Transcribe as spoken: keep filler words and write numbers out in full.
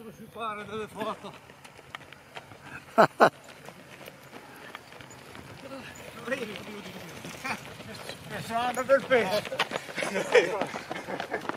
possono si fare delle foto. Sono andato del pesce.